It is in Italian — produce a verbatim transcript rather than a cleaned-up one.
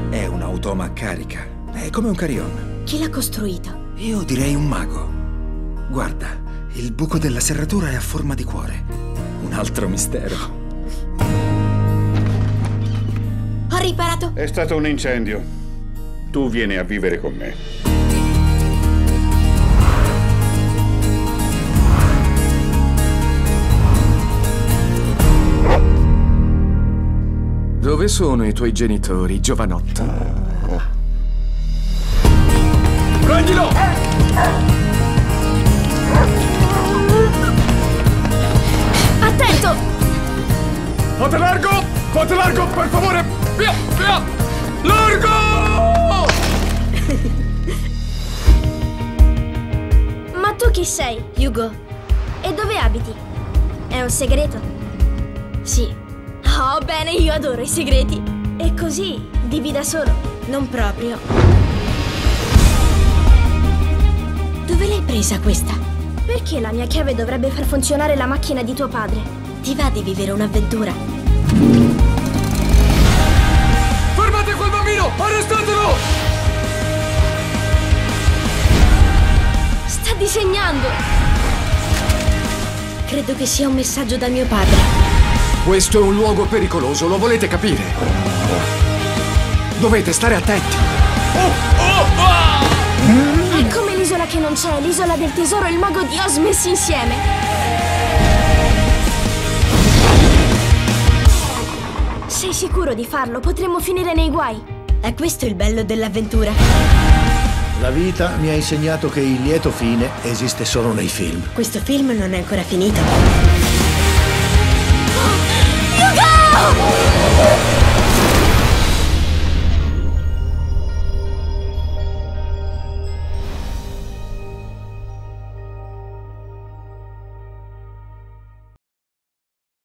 È un automa a carica. È come un carillon. Chi l'ha costruito? Io direi un mago. Guarda, il buco della serratura è a forma di cuore. Un altro mistero. Ho riparato. È stato un incendio. Tu vieni a vivere con me. Dove sono i tuoi genitori, giovanotto? Prendilo! Attento! Fate largo! Fate largo, per favore! Via, via! Largo! Ma tu chi sei, Hugo? E dove abiti? È un segreto? Sì. Oh, bene, io adoro i segreti. E così, vivi da solo? Non proprio. Dove l'hai presa questa? Perché la mia chiave dovrebbe far funzionare la macchina di tuo padre? Ti va di vivere un'avventura? Fermate quel bambino! Arrestatelo! Sta disegnando! Credo che sia un messaggio da mio padre. Questo è un luogo pericoloso, lo volete capire? Dovete stare attenti. Oh, oh, oh! È come l'isola che non c'è, l'isola del tesoro e il mago di Oz messi insieme. Sei sicuro di farlo? Potremmo finire nei guai. È questo il bello dell'avventura. La vita mi ha insegnato che il lieto fine esiste solo nei film. Questo film non è ancora finito. Hugo!